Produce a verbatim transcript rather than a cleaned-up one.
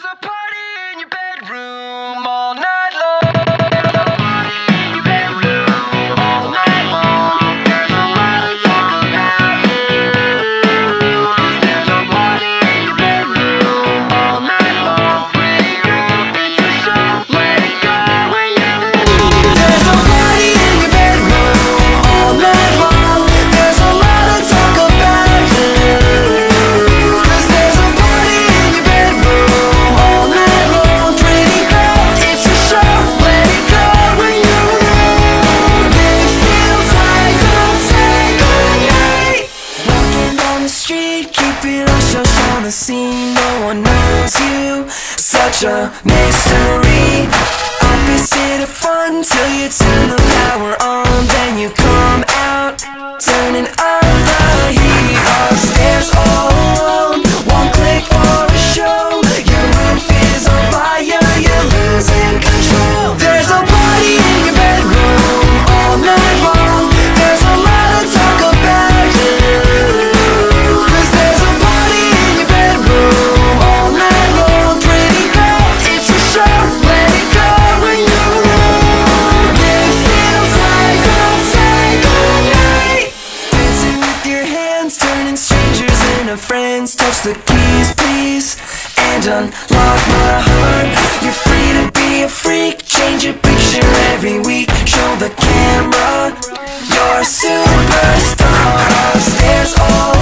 a party in your bedroom all night long. There's a party in your bedroom all night long. There's a lot to talk about you. 'Cause there's a party in your bedroom all night long. Pretty girl, it's a show. Let it go when you lose. There's a party in your bedroom all night long. There's a lot to talk about you. 'Cause there's a party in your bedroom all night long. Pretty girl, it's a show. Let it go when you lose. It feels like don't say goodnight. Walking down the street, keeping hush hush on the scene. No one knows you, such a mystery. Opposite of fun till you turn the power on. Then you come out, turning up the heat. Upstairs all alone, one click for a show. Your roof is on fire, you're losing control. There's a party in your bedroom all night long. There's a lot to talk about you. 'Cause there's a party in your bedroom all night long. Pretty girl, it's a show. Let it go when you lose. It feels like don't say goodnight. Dancing with your hands, turning strangers into friends. Touch the keys, please, and unlock my heart. You're free to be a freak. Change your picture every week. Show the camera you're a superstar. Upstairs all